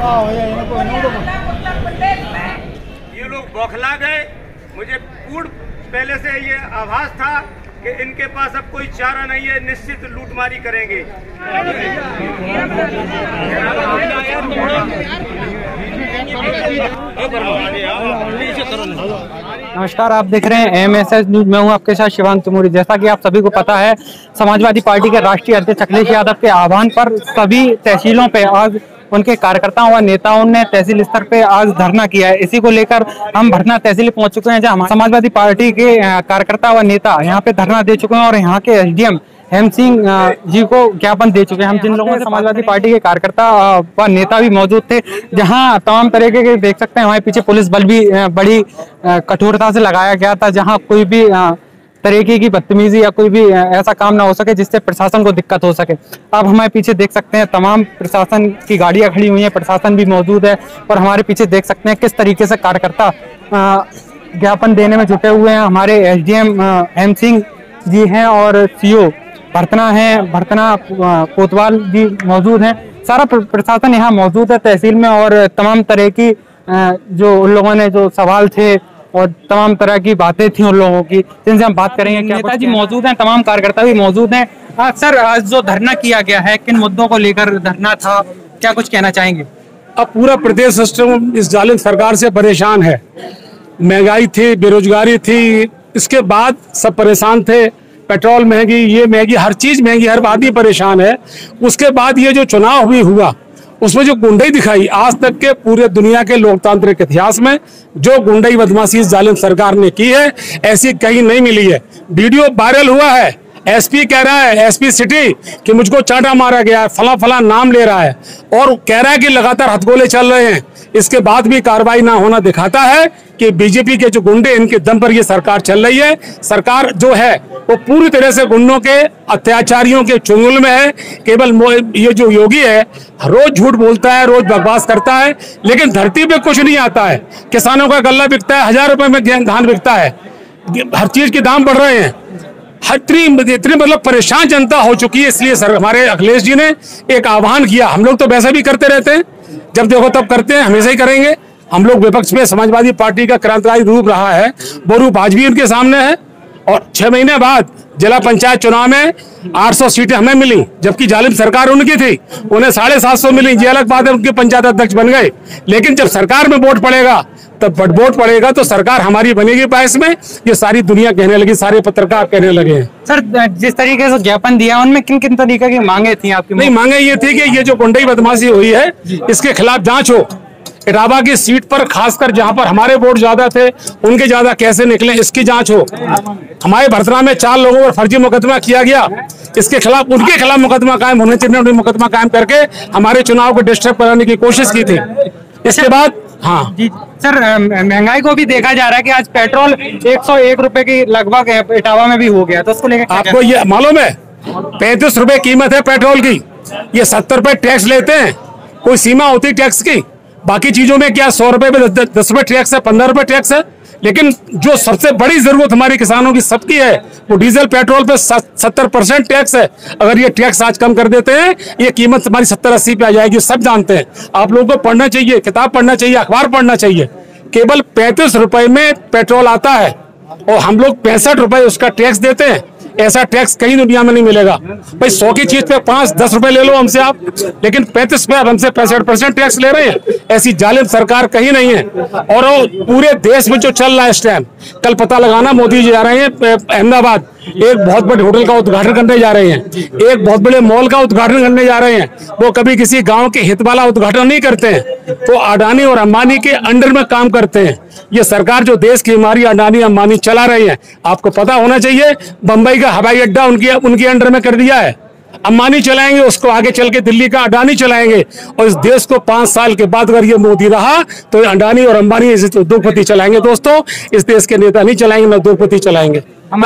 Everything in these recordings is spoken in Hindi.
ये लोग बौखला गए। मुझे पूर्ण पहले से ये आभास था कि इनके पास अब कोई चारा नहीं है, निश्चित लूटमारी करेंगे। नमस्कार, आप देख रहे हैं MSS न्यूज। मैं हूं आपके साथ शिवांग तिमोरी। जैसा कि आप सभी को पता है, समाजवादी पार्टी के राष्ट्रीय अध्यक्ष अखिलेश यादव के आह्वान पर सभी तहसीलों पे आज उनके कार्यकर्ताओं व नेताओं ने तहसील स्तर पे आज धरना किया है। इसी को लेकर हम भरना तहसील पहुंच चुके हैं, जहां समाजवादी पार्टी के कार्यकर्ता व नेता यहां पे धरना दे चुके हैं और यहाँ के SDM हेम सिंह जी को ज्ञापन दे चुके हैं। हम जिन लोगों से समाजवादी पार्टी के कार्यकर्ता व नेता भी मौजूद थे, जहां तमाम तरीके के देख सकते हैं हमारे पीछे पुलिस बल भी बड़ी कठोरता से लगाया गया था, जहां कोई भी तरीके की बदतमीजी या कोई भी ऐसा काम ना हो सके जिससे प्रशासन को दिक्कत हो सके। आप हमारे पीछे देख सकते हैं तमाम प्रशासन की गाड़ियां खड़ी हुई हैं, प्रशासन भी मौजूद है और हमारे पीछे देख सकते हैं किस तरीके से कार्यकर्ता ज्ञापन देने में जुटे हुए हैं। हमारे SDM हेम सिंह जी हैं और CO भरतना कोतवाल जी मौजूद हैं। सारा प्रशासन यहाँ मौजूद है तहसील में और तमाम तरह की जो उन लोगों ने जो सवाल थे और तमाम तरह की बातें थी उन लोगों की, जिनसे हम बात करेंगे। नेताजी मौजूद हैं, तमाम कार्यकर्ता भी मौजूद हैं। सर, आज जो धरना किया गया है, किन मुद्दों को लेकर धरना था, क्या कुछ कहना चाहेंगे? अब पूरा प्रदेश सिस्टम इस जालिम सरकार से परेशान है। महंगाई थी, बेरोजगारी थी, इसके बाद सब परेशान थे। पेट्रोल महंगी, ये महंगी, हर चीज महंगी, हर आदमी परेशान है। उसके बाद ये जो चुनाव भी हुआ उसमें जो गुंडई दिखाई, आज तक के पूरे दुनिया के लोकतांत्रिक इतिहास में जो गुंडई बदमाशी जालिम सरकार ने की है, ऐसी कहीं नहीं मिली है। वीडियो वायरल हुआ है, SP कह रहा है, SP सिटी, कि मुझको चांटा मारा गया है, फला फला नाम ले रहा है और कह रहा है कि लगातार हथगोले चल रहे हैं। इसके बाद भी कार्रवाई ना होना दिखाता है कि बीजेपी के जो गुंडे, इनके दम पर ये सरकार चल रही है। सरकार जो है वो पूरी तरह से गुंडों के, अत्याचारियों के चुंगल में है। केवल ये जो योगी है रोज झूठ बोलता है, रोज बकवास करता है, लेकिन धरती पे कुछ नहीं आता है। किसानों का गल्ला बिकता है, 1000 रुपए में धान बिकता है, हर चीज के दाम बढ़ रहे हैं। इतनी मतलब परेशान जनता हो चुकी है। इसलिए हमारे अखिलेश जी ने एक आह्वान किया। हम लोग तो वैसे भी करते रहते हैं, जब देखो तब करते हैं, हमेशा ही करेंगे। हम लोग विपक्ष में समाजवादी पार्टी का क्रांतिकारी रूप रहा है, वो रूप आज भी उनके सामने है। और 6 महीने बाद जिला पंचायत चुनाव में 800 सीटें हमें मिली, जबकि जालिम सरकार उनकी थी, उन्हें 750 मिली। ये अलग बात है, उनके पंचायत अध्यक्ष बन गए। लेकिन जब सरकार में वोट पड़ेगा, तब वोट पड़ेगा तो सरकार हमारी बनेगी पास में, ये सारी दुनिया कहने लगी, सारे पत्रकार कहने लगे हैं। सर, जिस तरीके से ज्ञापन दिया, उनमें किन किन तरीके की मांगे थी आपकी? नहीं, मांगे ये थी कि ये जो गुंडई बदमाशी हुई है, इसके खिलाफ जांच हो। इटावा की सीट पर खासकर जहां पर हमारे वोट ज्यादा थे, उनके ज्यादा कैसे निकले, इसकी जांच हो। हमारे भरतना में 4 लोगों पर फर्जी मुकदमा किया गया, इसके खिलाफ, उनके खिलाफ मुकदमा कायम होने चाहिए। मुकदमा कायम करके हमारे चुनाव को डिस्टर्ब कराने की कोशिश की थी। इसके बाद हाँ जी सर, महंगाई को भी देखा जा रहा है कि आज पेट्रोल 101 रुपए की लगभग इटावा में भी हो गया, तो उसको लेकर आपको ये मालूम है 35 रुपए कीमत है पेट्रोल की, ये 70 रुपए टैक्स लेते हैं। कोई सीमा होती टैक्स की? बाकी चीजों में क्या 100 रुपए पे 10 रुपए टैक्स है, 15 रुपए टैक्स है। लेकिन जो सबसे बड़ी जरूरत हमारी किसानों की सबकी है, वो डीजल पेट्रोल पे 70% टैक्स है। अगर ये टैक्स आज कम कर देते हैं, ये कीमत हमारी 70-80 पे आ जाएगी, सब जानते हैं। आप लोगों को पढ़ना चाहिए, किताब पढ़ना चाहिए, अखबार पढ़ना चाहिए। केवल 35 रुपए में पेट्रोल आता है और हम लोग 65 रुपए उसका टैक्स देते हैं। ऐसा टैक्स कहीं दुनिया में नहीं मिलेगा भाई। 100 की चीज पे 5-10 रुपए ले लो हमसे आप, लेकिन 35 पे आप हमसे 65% टैक्स ले रहे हैं। ऐसी जालिम सरकार कहीं नहीं है। और पूरे देश में जो चल रहा है इस टाइम, कल पता लगाना, मोदी जी जा रहे हैं अहमदाबाद, एक बहुत बड़े होटल का उद्घाटन करने जा रहे हैं, एक बहुत बड़े मॉल का उद्घाटन करने जा रहे हैं। वो कभी किसी गांव के हित वाला उद्घाटन नहीं करते हैं, तो अडानी और अंबानी के अंडर में काम करते हैं। ये सरकार जो देश की हमारी अडानी अंबानी चला रही है, आपको पता होना चाहिए। बंबई का हवाई अड्डा उनके अंडर में कर दिया है, अंबानी चलाएंगे, उसको आगे चल के दिल्ली का अडानी चलाएंगे। और इस देश को 5 साल के बाद अगर ये मोदी रहा तो अडानी और अंबानी उद्योगपति चलाएंगे। दोस्तों, इस देश के नेता नहीं चलाएंगे, ना उद्योगपति चलाएंगे।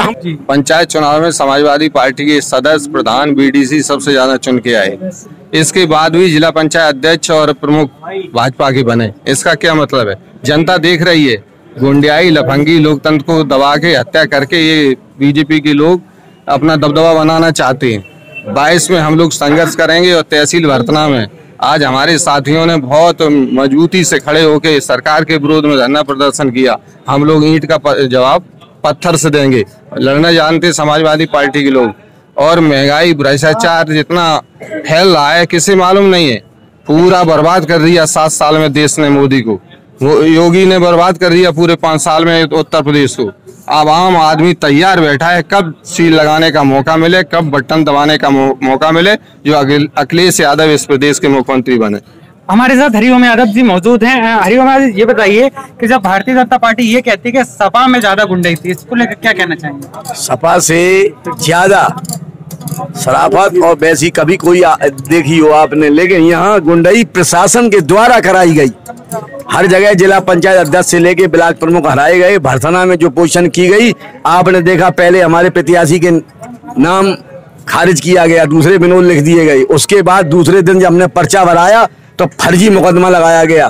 पंचायत चुनाव में समाजवादी पार्टी के सदस्य, प्रधान, BDC सबसे ज्यादा चुन के आए। इसके बाद भी जिला पंचायत अध्यक्ष और प्रमुख भाजपा के बने। इसका क्या मतलब है? जनता देख रही है, गुंडियाई, लफंगी, लोकतंत्र को दबा के हत्या करके ये बीजेपी के लोग अपना दबदबा बनाना चाहते हैं। 22 में हम लोग संघर्ष करेंगे और तहसील भरतना में आज हमारे साथियों ने बहुत मजबूती से खड़े होकर सरकार के विरोध में धरना प्रदर्शन किया। हम लोग ईंट का जवाब पत्थर से देंगे। लड़ना जानते समाजवादी पार्टी के लोग। और महंगाई भ्रष्टाचार जितना फैल रहा है किसी मालूम नहीं है। पूरा बर्बाद कर दिया 7 साल में देश ने मोदी को, वो योगी ने बर्बाद कर दिया पूरे 5 साल में उत्तर प्रदेश को। अब आम आदमी तैयार बैठा है कब सील लगाने का मौका मिले, कब बटन दबाने का मौका मिले, जो अखिलेश यादव इस प्रदेश के मुख्यमंत्री बने। हमारे साथ हरिओम यादव जी मौजूद हैं। हरिओम यादव, ये बताइए कि जब भारतीय जनता पार्टी ये कहती है कि सपा में ज्यादा गुंडाई थी, इसको लेकर क्या कहना चाहेंगे? सपा से ज्यादा शराफत और वैसी कभी कोई देखी हो आपने, लेकिन यहाँ गुंडाई प्रशासन के द्वारा कराई गई। हर जगह जिला पंचायत अध्यक्ष से लेके ब्लॉक प्रमुख हराए गए। भरथना में जो पोजीशन की गई आपने देखा, पहले हमारे प्रत्याशी के नाम खारिज किया गया, दूसरे विनोद लिख दिए गए। उसके बाद दूसरे दिन जब हमने पर्चा भराया तो फर्जी मुकदमा लगाया गया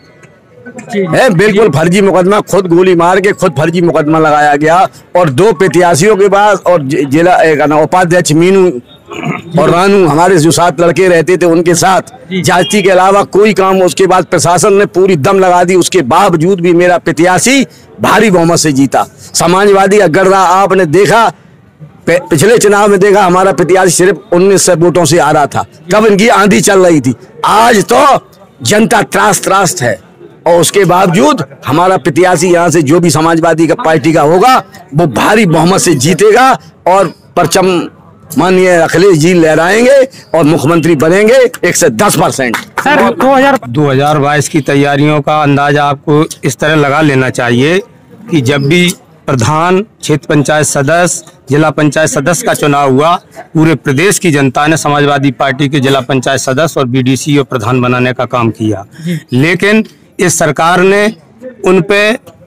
है, बिल्कुल फर्जी मुकदमा, खुद गोली मार के खुद फर्जी मुकदमा लगाया गया। और 2 प्रत्याशियों के बाद और जिला उपाध्यक्ष मीनू और रानू हमारे जो 7 लड़के रहते थे उनके साथ जाति के अलावा कोई काम, उसके बाद प्रशासन ने पूरी दम लगा दी। उसके बावजूद भी मेरा प्रत्याशी भारी बहुमत से जीता। समाजवादी का गढ़ा आपने देखा, पिछले चुनाव में देखा हमारा प्रत्याशी सिर्फ 1900 वोटों से आ रहा था, तब इनकी आंधी चल रही थी। आज तो जनता त्रास्त है और उसके बावजूद हमारा प्रत्याशी यहाँ से जो भी समाजवादी का पार्टी का होगा वो भारी बहुमत से जीतेगा और परचम माननीय अखिलेश जी लहराएंगे और मुख्यमंत्री बनेंगे 110%। सर 2022 की तैयारियों का अंदाजा आपको इस तरह लगा लेना चाहिए कि जब भी प्रधान, क्षेत्र पंचायत सदस्य, जिला पंचायत सदस्य का चुनाव हुआ, पूरे प्रदेश की जनता ने समाजवादी पार्टी के जिला पंचायत सदस्य और बीडीसी और प्रधान बनाने का काम किया। लेकिन इस सरकार ने उन पे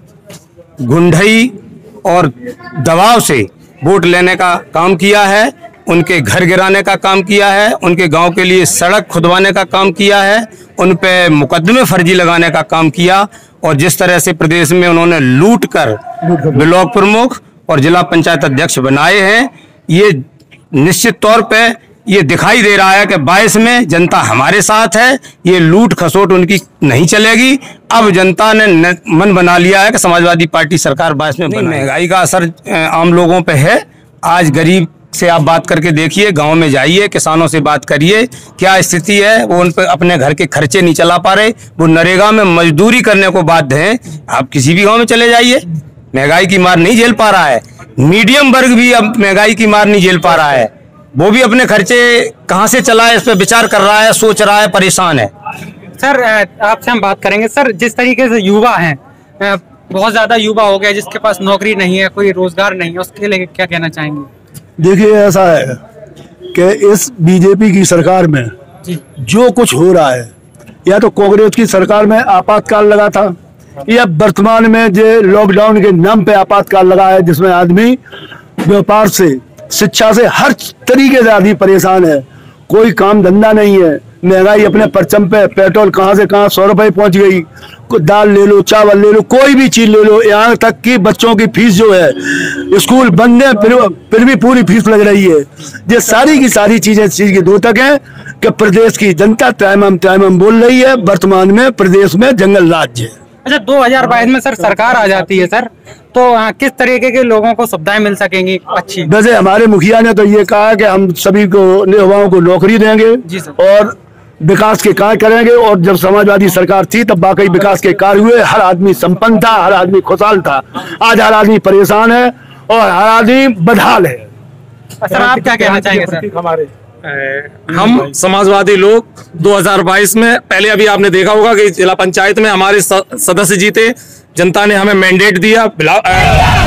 गुंडई और दबाव से वोट लेने का काम किया है, उनके घर गिराने का काम किया है, उनके गांव के लिए सड़क खुदवाने का काम किया है, उन पे मुकदमे फर्जी लगाने का काम किया। और जिस तरह से प्रदेश में उन्होंने लूट कर ब्लॉक प्रमुख और जिला पंचायत अध्यक्ष बनाए हैं, ये निश्चित तौर पे ये दिखाई दे रहा है कि 22 में जनता हमारे साथ है। ये लूट खसोट उनकी नहीं चलेगी। अब जनता ने मन बना लिया है कि समाजवादी पार्टी सरकार 22 में महंगाई का असर आम लोगों पे है। आज गरीब से आप बात करके देखिए, गांव में जाइए, किसानों से बात करिए, क्या स्थिति है। वो उन पर अपने घर के खर्चे नहीं चला पा रहे, वो नरेगा में मजदूरी करने को बाध्य हैं। आप किसी भी गांव में चले जाइए, महंगाई की मार नहीं झेल पा रहा है। मीडियम वर्ग भी अब महंगाई की मार नहीं झेल पा रहा है। वो भी अपने खर्चे कहाँ से चलाए इस पर विचार कर रहा है, सोच रहा है, परेशान है। सर आपसे हम बात करेंगे। सर जिस तरीके से युवा हैं, बहुत ज्यादा युवा हो गया जिसके पास नौकरी नहीं है, कोई रोजगार नहीं है, उसके लिए क्या कहना चाहेंगे? देखिए ऐसा है कि इस बीजेपी की सरकार में जो कुछ हो रहा है, या तो कांग्रेस की सरकार में आपातकाल लगा था, या वर्तमान में जो लॉकडाउन के नाम पे आपातकाल लगा है, जिसमें आदमी व्यापार से, शिक्षा से, हर तरीके से आदमी परेशान है। कोई काम धंधा नहीं है, महंगाई अपने परचम पे, पेट्रोल कहाँ से कहाँ 100 रुपए पहुंच गई। दाल ले लो, चावल ले लो, कोई भी चीज ले लो, यहाँ तक कि बच्चों की फीस जो है, स्कूल बंद है फिर भी पूरी फीस लग रही है। ये सारी की सारी चीजें इस चीज की द्योतक है कि प्रदेश की जनता तमाम बोल रही है वर्तमान में प्रदेश में जंगल राज है। अच्छा 2022 में सर सरकार आ जाती है सर, तो किस तरीके के लोगों को सुविधाएं मिल सकेंगी अच्छी? वैसे हमारे मुखिया ने तो ये कहा कि हम सभी को युवाओं को नौकरी देंगे और विकास के कार्य करेंगे। और जब समाजवादी सरकार थी तब वाकई विकास के कार्य हुए, हर आदमी संपन्न था, हर आदमी खुशहाल था। आज हर आदमी परेशान है और हर आदमी बदहाल है। सर आप क्या कहना चाहेंगे? सर हमारे हम समाजवादी लोग 2022 में, पहले अभी आपने देखा होगा कि जिला पंचायत में हमारे सदस्य जीते, जनता ने हमें मैंडेट दिया।